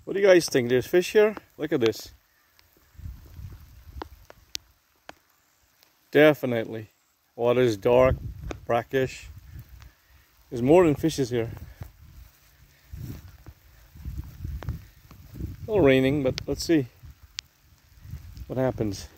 What do you guys think? There's fish here? Look at this. Definitely. Water is dark, brackish. There's more than fishes here. A little raining, but let's see what happens.